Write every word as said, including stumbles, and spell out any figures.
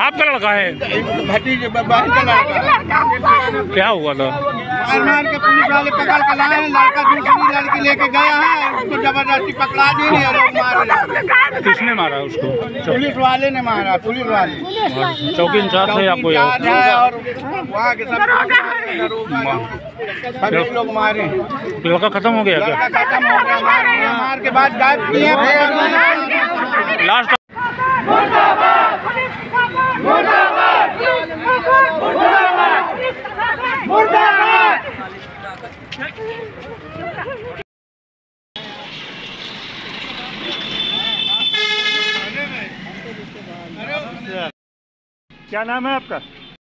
आपका लड़का है? भतीजे बहन का लड़का। क्या हुआ था? मार मार के पुलिस वाले पकड़ के लाए हैं। लड़का दूसरी लड़की लेके गया है, उसको जबरदस्ती पकड़ा दी है और मार। किसने मारा उसको? पुलिस वाले ने मारा। पुलिस वाले चौकी इंचार्ज है आपको? है और वहाँ के सब सभी लोग मारे। लड़का खत्म हो गया क्या? लड़का खत्म हो गया। मार मार के बाद गायब किए। लास्ट क्या नाम है आपका?